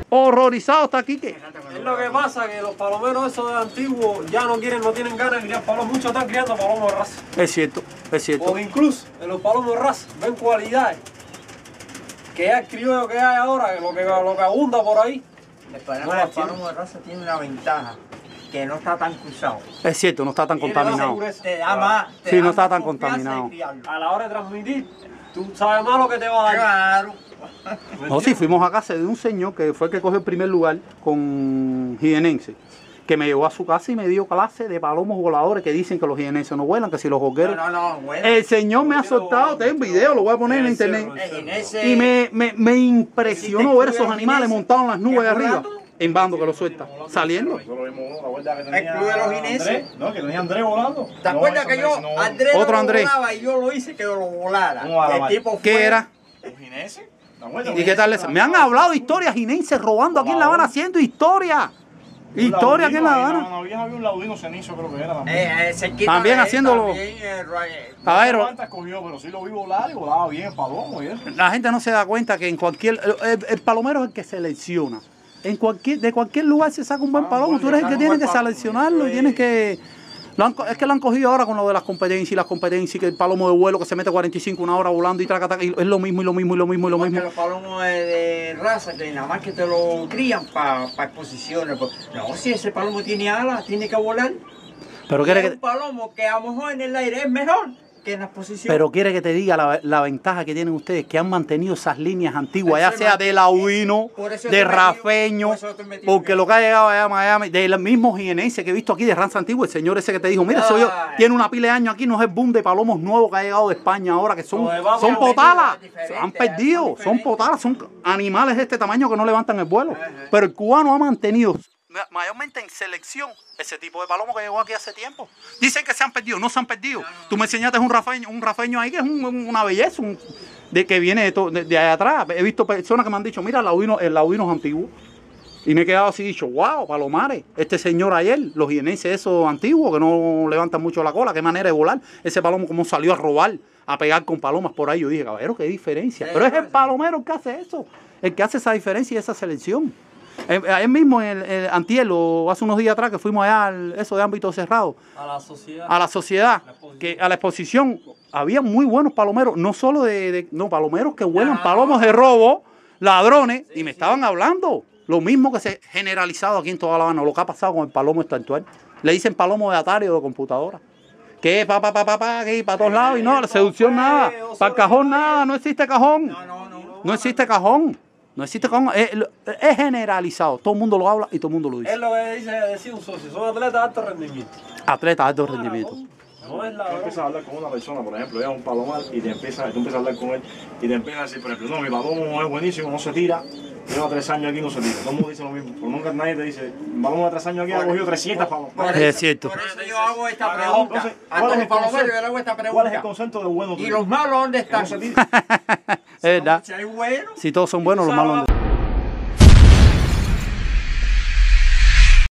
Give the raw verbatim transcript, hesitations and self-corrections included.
Horrorizado está aquí que. Es lo que pasa, que los palomeros esos de antiguos ya no quieren, no tienen ganas de criar palomos. Muchos están criando palomos de raza. Es cierto, es cierto. O incluso en los palomos de raza ven cualidades que ya el criollo que hay ahora, que lo que, lo que abunda por ahí. El palomo, el palomo de raza tiene una ventaja, que no está tan cruzado. Es cierto, no está tan contaminado. Te da más, te Sí, da no está más tan confianza contaminado. de criarlo. A la hora de transmitir, tú sabes más lo que te va a dar. Claro. No, sí, fuimos a casa de un señor que fue el que cogió el primer lugar con jienense, que me llevó a su casa y me dio clase de palomos voladores que dicen que los jienenses no vuelan, que si los jorgueros. No, no, no, bueno. El señor me ha soltado, tengo un video, lo voy a poner en internet. En ese- Y me, me, me impresionó ver esos animales montados en las nubes de arriba, en bando que lo suelta, saliendo. Eso lo vimos uno, la vuelta que tenía El club de los jineses. Andrés, no, que tenía Andrés volando. ¿Te No, acuerdas eso que no, yo, eso no. Andrés Otro lo Andrés. volaba y yo lo hice que lo volara? ¿Cómo va la El madre? tipo ¿Qué fue- era? ¿Los jineses? ¿Te acuerdas? ¿Y qué tal eso? Me han hablado de historias jinenses robando aquí en La Habana, haciendo historia. Un Historia aquí en La laudino, Habana. ahí, no, no, había un laudino cenizo, creo que era también. Eh, eh, cerquita También de él, haciéndolo. también, eh, ra- eh, A ver, ¿Cuántas cogió? Pero sí lo vi volar y volaba bien el palomo y eso. la gente no se da cuenta que en cualquier... El, el- el palomero es el que selecciona. En cualquier, de cualquier lugar se saca un buen Ah, palomo. bueno, Tú eres el que saca un tiene buen que palomo. seleccionarlo y Eso tienes es- que... Lo han co- es que lo han cogido ahora con lo de las competencias y las competencias, y que el palomo de vuelo que se mete cuarenta y cinco una hora volando y traca, traca, y es lo mismo y lo mismo y lo mismo y lo igual mismo. que los palomos de, de raza, que nada más que te lo crían para pa exposiciones. pues, No, si ese palomo tiene alas, tiene que volar. Pero Y quiere es que... un palomo que a lo mejor en el aire es mejor que en las posiciones. Pero quiere que te diga la, la ventaja que tienen ustedes, que han mantenido esas líneas antiguas, Eso ya es sea más- de laudino, por eso yo de te metí- rafeño, por eso yo te metí un porque lo que ha llegado allá a Miami, del mismo jienense que he visto aquí de Ranza Antiguo, el señor ese que te dijo, mira, soy yo, Ay. tiene una pila de años aquí, no es el boom de palomos nuevos que ha llegado de España ahora, que son, Lo de vamos son a potalas, medir es se han diferente, perdido, son son diferentes. potalas, son animales de este tamaño que no levantan el vuelo, Ajá. pero el cubano ha mantenido mayormente en selección ese tipo de palomo que llegó aquí hace tiempo. Dicen que se han perdido, no se han perdido. Tú me enseñaste un rafeño, un rafeño ahí que es un- un- una belleza, un- de que viene de, to- de, de allá atrás. He visto personas que me han dicho, mira, el laudino, el laudino es antiguo. Y me he quedado así dicho, wow, Palomares, este señor ayer, los jienenses esos antiguos que no levantan mucho la cola, qué manera de volar. Ese palomo como salió a robar, a pegar con palomas por ahí. Yo dije, caballero, qué diferencia. Pero es el palomero el que hace eso, el que hace esa diferencia y esa selección. Eh, Ayer mismo, en el, el antier, o hace unos días atrás, que fuimos allá al, eso de ámbito cerrado, A la sociedad. a la sociedad, La exposición. que a la exposición, había muy buenos palomeros, no solo de, de- no, palomeros que vuelan, Ah. palomos de robo, ladrones, y me estaban hablando, lo mismo que se ha generalizado aquí en toda La Habana, lo que ha pasado con el palomo este actual. Le dicen palomo de Atari o de computadora. Que es pa, pa, pa, pa, pa, que para todos lados, y no, la seducción nada, para el cajón nada, no existe cajón. No, no, no. No existe cajón. No existe cajón. Es, es generalizado. Todo el mundo lo habla y todo el mundo lo Es dice. lo que dice decir un socio. Son atletas de alto rendimiento. Atleta de alto rendimiento. No es la Tú empiezas a hablar con una persona, por ejemplo, llega un palomar y te empieza, tú empiezas a hablar con él y te empieza a decir, por ejemplo, no, mi palomo es buenísimo, no se tira, lleva tres años aquí y no se tira. Todo el mundo dice lo mismo, pero nunca nadie te dice, mi palomo de tres años aquí ha cogido trescientas palomas. Por Es eso- cierto. Por eso yo hago esta Entonces, pregunta. ¿cuál A es todos el los palomeros concepto? yo le hago esta ¿Cuál es el pregunta. concepto de bueno? ¿Y los malos dónde Que no están? se tira. Es verdad. Si hay buenos. Si todos son buenos, los malos.